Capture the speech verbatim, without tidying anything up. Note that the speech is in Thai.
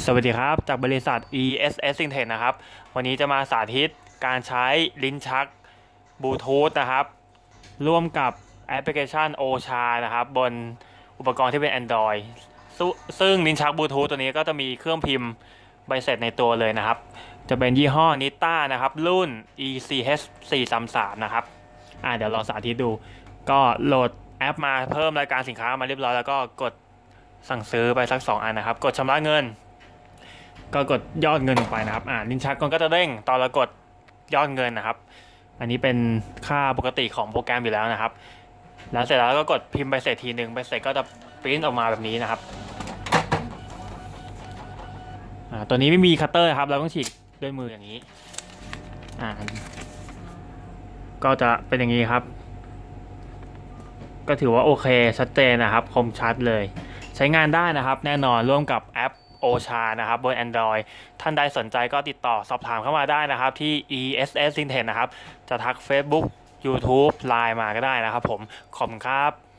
สวัสดีครับจากบริษัท อี เอส เอส Syntec นะครับวันนี้จะมาสาธิตการใช้ลิ้นชักบลูทูธนะครับร่วมกับแอปพลิเคชัน โอ เอช เอ นะครับบนอุปกรณ์ที่เป็น Android ซึ่งซึ่งลิ้นชักบลูทูธตัวนี้ก็จะมีเครื่องพิมพ์ใบเสร็จในตัวเลยนะครับจะเป็นยี่ห้อ นิ ต้า นะครับรุ่น อี ซี เอช สี่สามสาม นะครับอ่าเดี๋ยวลองสาธิตดูก็โหลดแอปมาเพิ่มรายการสินค้ามาเรียบร้อยแล้วก็กดสั่งซื้อไปสักสองอันนะครับกดชำระเงินก็กดยอดเงินลงไปนะครับอ่าลิ้นชักก็จะเด้งตอนเรากดยอดเงินนะครับอันนี้เป็นค่าปกติของโปรแกรมอยู่แล้วนะครับแล้วเสร็จแล้วก็กดพิมพ์ไปเสร็จทีหนึ่งไปเสร็จก็จะปริ้นออกมาแบบนี้นะครับอ่าตัวนี้ไม่มีคัตเตอร์ครับเราต้องฉีกด้วยมืออย่างนี้อ่าก็จะเป็นอย่างนี้ครับก็ถือว่าโอเคชัดเจนนะครับคมชัดเลยใช้งานได้นะครับแน่นอนร่วมกับแอป โอ เอช เอ นะครับบน Android ท่านใดสนใจก็ติดต่อสอบถามเข้ามาได้นะครับที่ อี เอส เอส Syntec นะครับจะทัก Facebook YouTube ไลน์ มาก็ได้นะครับผมขอบคุณครับ